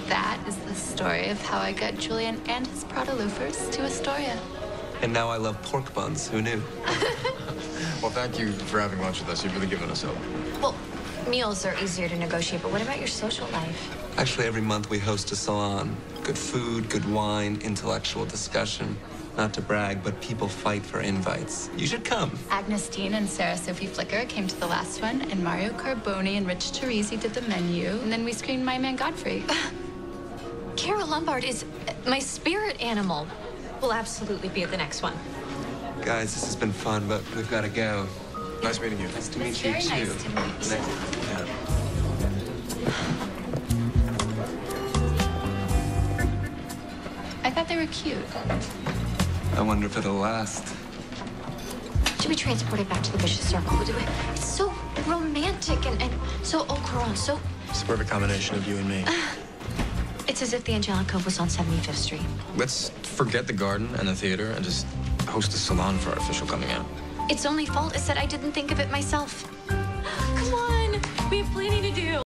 that is the story of how I got Julian and his Prada loafers to Astoria. And now I love pork buns. Who knew? Well, thank you for having lunch with us. You've really given us hope. Well, meals are easier to negotiate, but what about your social life? Actually, every month we host a salon. Good food, good wine, intellectual discussion. Not to brag, but people fight for invites. You should come. Agnes Dean and Sarah Sophie Flicker came to the last one, and Mario Carboni and Rich Teresi did the menu, and then we screened My Man Godfrey. Carol Lombard is my spirit animal. We'll absolutely be at the next one. Guys, this has been fun, but we've got to go. Nice meeting you. Nice to meet you, Very too. nice to meet you. Yeah. I thought they were cute. I wonder if it'll last. Should we transport it back to the vicious circle? It's so romantic and so au courant, so... It's the perfect combination of you and me. It's as if the Angelic Cove was on 75th Street. Let's forget the garden and the theater and just host a salon for our official coming out. Its only fault is that I didn't think of it myself. Come on, we have plenty to do.